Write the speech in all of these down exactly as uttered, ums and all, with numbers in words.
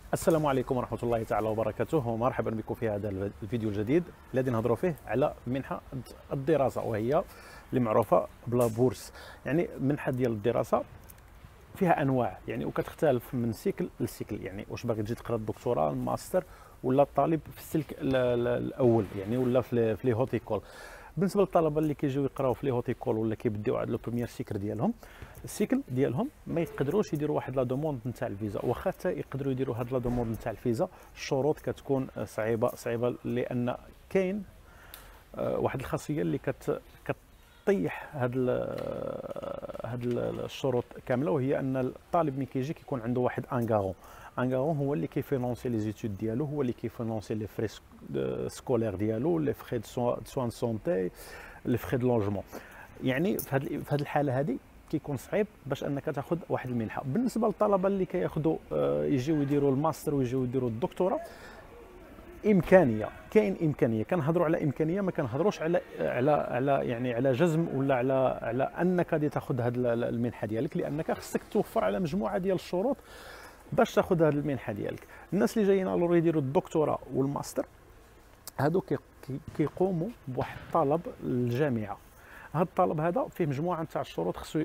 السلام عليكم ورحمة الله تعالى وبركاته، ومرحبا بكم في هذا الفيديو الجديد الذي نهضروا فيه على منحة الدراسة، وهي اللي معروفة بلا بورس. يعني منحة ديال الدراسة فيها أنواع، يعني وكتختلف من سيكل لسيكل. يعني واش باغي تجي تقرا الدكتوراه الماستر، ولا الطالب في السلك الأول يعني، ولا في لي هوت ايكول. بالنسبه للطلبه اللي كيجيو يقراو في لي هوت ايكول ولا كيبداو عاد لو بروميير سيكل ديالهم، السيكل ديالهم ما يقدروش يديروا واحد لا دوموند نتاع الفيزا، واخا حتى يقدروا يديروا هاد لا دوموند نتاع الفيزا، الشروط كتكون صعيبه صعيبه لان كاين واحد الخاصيه اللي كت كطيح هاد هاد الشروط كامله، وهي ان الطالب ملي كيجي كيكون عنده واحد انغارون. انغارون هو اللي كيفينونسي لي زيتود ديالو، هو اللي كيفينونسي لي فري سكولير ديالو، لي فري دو سوان سونتي، لي فري دو لونجمون. يعني في هذه في هذه الحاله هذه كيكون صعيب باش انك تاخذ واحد المنحه. بالنسبه للطلبه اللي كياخذوا يجيو يديروا الماستر ويجيو يديروا الدكتوراه، امكانيه كاين امكانيه كنهضروا على امكانيه، ما كنهضروش على على على يعني على جزم ولا على على انك غادي تاخذ هذه المنحه ديالك، لانك خصك توفر على مجموعه ديال الشروط باش تاخذ هذه المنحه ديالك. الناس اللي جايين الور يديروا الدكتوراه والماستر هادو كيقوموا بواحد الطلب للجامعه. هذا الطلب هذا فيه مجموعه نتاع الشروط خصو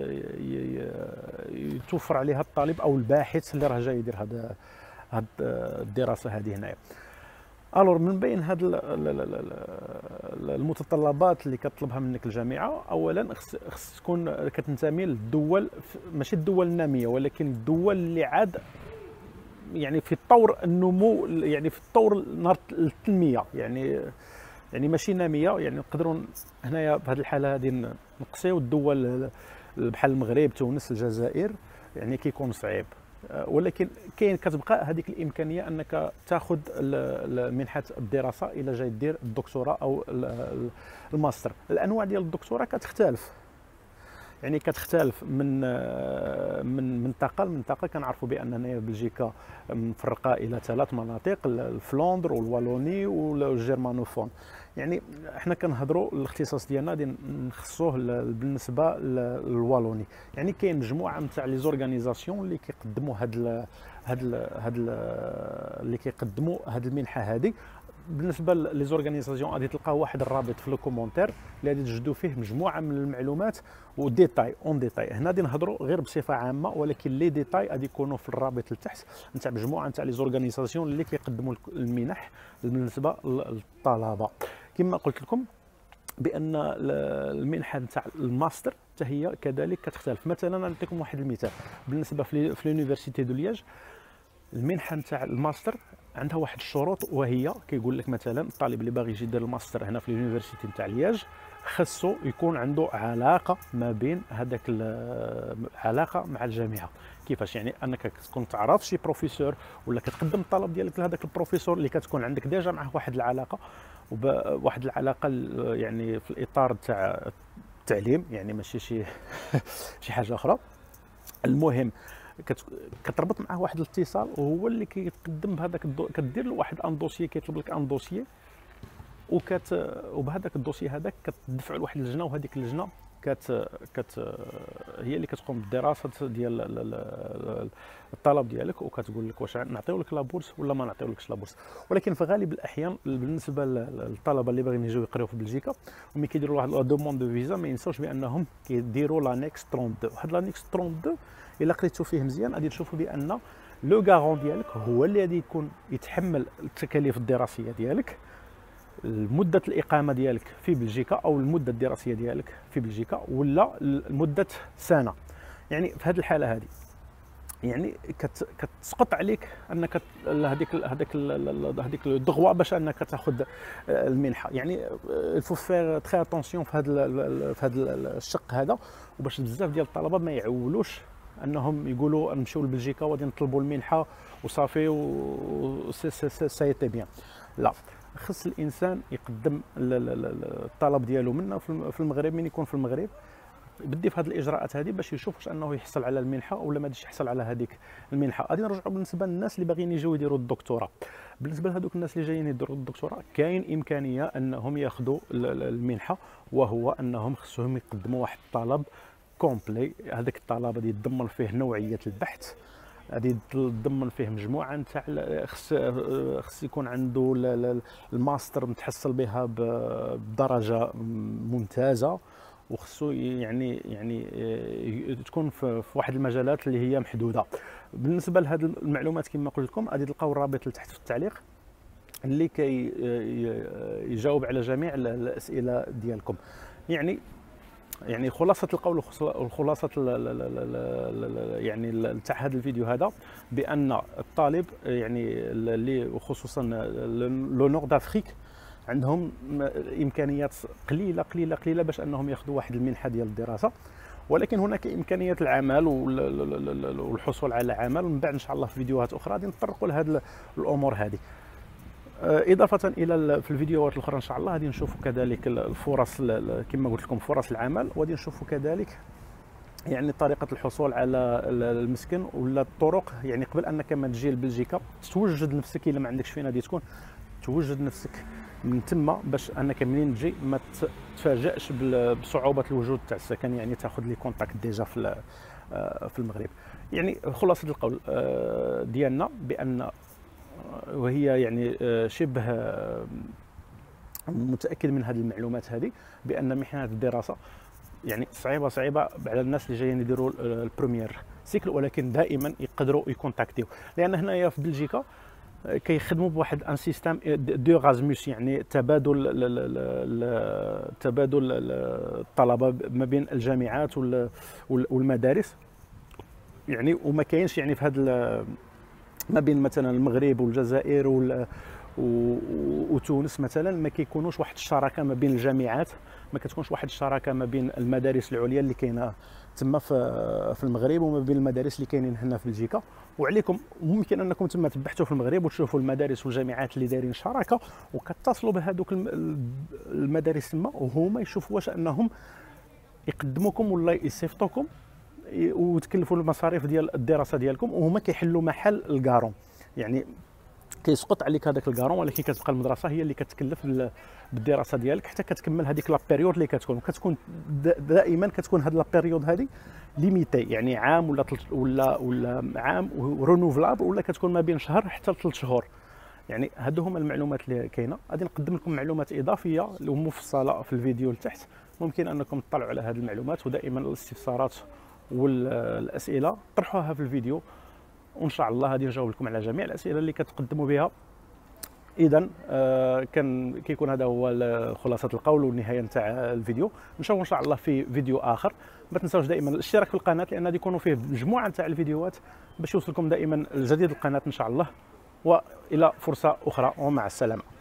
يتوفر عليها الطالب او الباحث اللي راه جاي يدير هذا هاد الدراسه هذه هنايا. الور من بين هاد المتطلبات اللي كتطلبها منك الجامعه، اولا خص تكون كتنتمي للدول، ماشي الدول الناميه ولكن الدول اللي عاد يعني في الطور النمو، يعني في الطور نهار التنميه، يعني يعني ماشي ناميه. يعني نقدروا هنايا في هذه الحاله هذه نقصيو الدول بحال المغرب، تونس، الجزائر، يعني كيكون صعيب. ولكن كاين كتبقى هذيك الامكانيه انك تاخذ منحه الدراسه الى جاي دير الدكتوراه او الماستر. الانواع ديال الدكتوراه كتختلف، يعني كتختلف من من منطقه لمنطقه. كنعرفوا بان هنايا بلجيكا مفرقه الى ثلاث مناطق، الفلوندر والوالوني والجيرمانوفون. يعني احنا كنهضروا الاختصاص ديالنا غادي نخصوه بالنسبه للوالوني. يعني كاين مجموعه نتاع لي زورغانيزاسيون اللي كيقدموا هاد هاد هاد اللي كيقدموا هاد المنحه هذه. بالنسبه لي زورغانيزاسيون غادي تلقاو واحد الرابط في لو كومونتير اللي غادي تجدوا فيه مجموعه من المعلومات وديتاي اون ديتاي. هنا غادي نهضروا غير بصفه عامه، ولكن لي ديتاي غادي يكونوا في الرابط لتحت نتاع مجموعه نتاع لي زورغانيزاسيون اللي كيقدموا المنح بالنسبه للطلبه. كما قلت لكم بان المنحه نتاع الماستر حتى هي كذلك كتختلف. مثلا نعطيكم واحد المثال. بالنسبه في لونيفرسيتي دو لياج، المنحه نتاع الماستر عندها واحد الشروط، وهي كيقول لك مثلا الطالب اللي باغي يجي يدير الماستر هنا في لونيفرسيتي نتاع لياج خاصو يكون عنده علاقه ما بين هذاك العلاقه مع الجامعه. كيفاش؟ يعني انك تكون تعرف شي بروفيسور، ولا كتقدم الطلب ديالك لهذاك البروفيسور اللي كتكون عندك ديجا معه واحد العلاقه، وواحد العلاقه يعني في الاطار تاع التعليم، يعني ماشي شي شي حاجه اخرى. المهم كتربط معاه واحد الاتصال، وهو اللي كيقدم بهذاك الدو... كدير له واحد ان دوسيي، كيطلب لك ان دوسيي، وكت وبهذاك الدوسيي هذاك كتدفع لواحد اللجنه، وهذيك اللجنه كت كت هي اللي كتقوم بالدراسه ديال الطلب ديالك، وكتقول لك واش نعطيو لك لابورس ولا ما نعطيولكش لابورس. ولكن في غالب الاحيان بالنسبه للطلبه اللي باغيين يجيو يقراو في بلجيكا وملي كيديروا واحد لا دوموند دو فيزا، ما ينساوش بانهم كيديروا لانيكس ثلاثة وثلاثين. واحد لانيكس ثلاثة وثلاثين الا قريتو فيه مزيان غادي تشوفوا بان لو غارون ديالك هو اللي غادي يكون يتحمل التكاليف الدراسيه ديالك، مدة الإقامة ديالك في بلجيكا أو المدة الدراسية ديالك في بلجيكا، ولا لمدة سنة. يعني في هذه الحالة هذه يعني كتسقط عليك انك هذيك هذاك هذيك الدغوا باش انك تاخذ المنحه. يعني الفو فير تري اتونسيون في هذا في هذا الشق هذا، وباش بزاف ديال الطلبه ما يعولوش انهم يقولوا نمشيو لبلجيكا وغادي نطلبوا المنحه وصافي و سايتي بيان. لا، خص الانسان يقدم الطلب ديالو منا في المغرب من يكون في المغرب، بدي في هذه الاجراءات هذه باش يشوف واش انه يحصل على المنحه ولا ما غاديش يحصل على هذيك المنحه. غادي نرجعوا بالنسبه للناس اللي باغيين يجيو يديروا الدكتوراه. بالنسبه لهذوك الناس اللي جايين يديروا الدكتوراه كاين امكانيه انهم ياخذوا المنحه، وهو انهم خصهم يقدموا واحد الطلب كومبلي. هذاك الطلب غادي يتضمن فيه نوعيه البحث، غادي تضمن فيه مجموعه نتاع خص خص يكون عنده الماستر متحصل بها بدرجه ممتازه، وخصو يعني يعني تكون في واحد المجالات اللي هي محدوده. بالنسبه لهذه المعلومات كما قلت لكم غادي تلقاو الرابط لتحت في التعليق اللي كي يجاوب على جميع الاسئله ديالكم. يعني يعني خلاصه القول وخلاصه يعني تاع هذا الفيديو هذا بان الطالب يعني اللي خصوصا لو نور دافريك عندهم امكانيات قليله قليله قليله باش انهم ياخذوا واحد المنحه ديال الدراسه، ولكن هناك امكانيات العمل والحصول على عمل. من بعد ان شاء الله في فيديوهات اخرى غادي نتطرقوا لهذه الامور هذه. اضافه الى في الفيديوهات الاخرى ان شاء الله غادي نشوفوا كذلك الفرص كما قلت لكم فرص العمل، وغادي نشوفوا كذلك يعني طريقه الحصول على المسكن ولا الطرق. يعني قبل انك ما تجي لبلجيكا توجد نفسك الا ما عندكش فين غادي تكون، توجد نفسك من تما باش انك منين تجي ما تفاجئش بصعوبه الوجود تاع السكن، يعني تاخذ لي كونتاكت ديجا في في المغرب. يعني خلاصه القول ديالنا بان وهي يعني شبه متاكد من هذه المعلومات هذه بان محنه الدراسه يعني صعيبه صعيبه على الناس اللي جايين يديروا البروميير سيكل، ولكن دائما يقدروا يكونتاكتيو، لان هنايا في بلجيكا كيخدموا بواحد ان سيستم دو غازموس، يعني تبادل تبادل الطلبه ما بين الجامعات والمدارس. يعني وما كاينش يعني في هذا ما بين مثلا المغرب والجزائر وتونس مثلا ما كيكونوش واحد الشراكه ما بين الجامعات، ما كتكونش واحد الشراكه ما بين المدارس العليا اللي كاينه تما في في المغرب وما بين المدارس اللي كاينين هنا في بلجيكا. وعليكم ممكن انكم تما تبحثوا في المغرب وتشوفوا المدارس والجامعات اللي دايرين شراكه وكتصلوا بهذوك المدارس تما، وهما يشوفوا واش انهم يقدموكم ولا يصيفطوكم وتكلفوا المصاريف ديال الدراسه ديالكم، وهما كيحلوا محل الكارون. يعني كيسقط عليك هذاك الكارون، ولكن كتبقى المدرسه هي اللي كتكلف بالدراسه ديالك حتى كتكمل هذيك لا بيريود اللي كتكون. وكتكون دائما كتكون هذه لا بيريود هذه ليميتي، يعني عام ولا ولا ولا عام ورونوفلابل، ولا كتكون ما بين شهر حتى ثلاث شهور. يعني هادو هما المعلومات اللي كاينه. غادي نقدم لكم معلومات اضافيه ومفصله في الفيديو لتحت، ممكن انكم تطلعوا على هذه المعلومات، ودائما الاستفسارات والاسئله طرحوها في الفيديو وان شاء الله غادي نجاوب لكم على جميع الاسئله اللي كتقدموا بها. اذا آه كان كيكون هذا هو خلاصه القول والنهايه نتاع الفيديو. نشوفوا ان شاء الله في فيديو اخر. ما تنساوش دائما الاشتراك في القناه، لان غادي يكونوا فيه مجموعه نتاع الفيديوهات باش يوصلكم دائما الجديد القناه ان شاء الله. والى فرصه اخرى ومع السلامه.